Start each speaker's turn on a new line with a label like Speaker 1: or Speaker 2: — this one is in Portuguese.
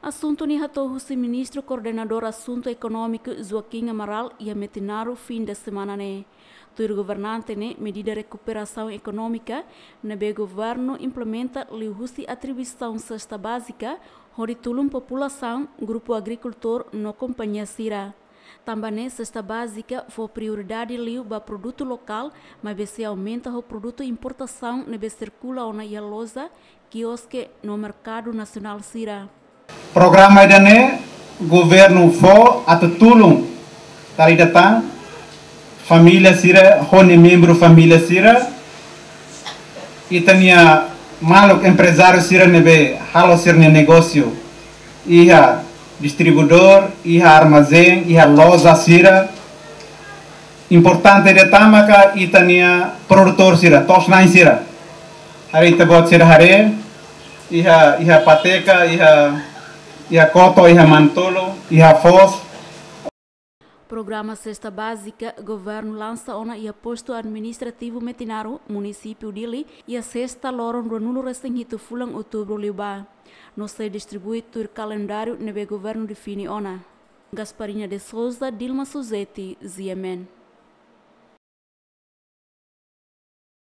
Speaker 1: Assunto ni hatou o ministro coordenador assunto econômico Joaquim Amaral e a metinaru fim de semana ne. Tur governante ne medida recuperação econômica nebe governo implementa liuhusi atribuição Sesta Bázika hodi Atu Populasaun grupo agricultor no Kompañia Sira. Também Sesta Bázika foi prioridade liu ba produto local, mas se aumenta o produto importação nebe circula na loja quiosque no mercado nacional Sira.
Speaker 2: Programa idane governo fo atatulung tari datang família Sira hone membro família Sira itania maluk empresário Sira nebe halo sirne negócio iha distribuidor iha armazém iha loja Sira importante datang maka itania produtor Sira tosnain Sira hari tabot Sira hare iha pateca iha koto, iha mantolo, iha fos.
Speaker 1: Programa Sesta Bázika, governo lança ona e posto administrativo metinaru, município dili, e a sexta loron ronulo resenhito fulang outubro liuba. No se distribui tur calendário nebe governo define ona. Gasparinha de Souza, Dilma Suzeti, Ziemen.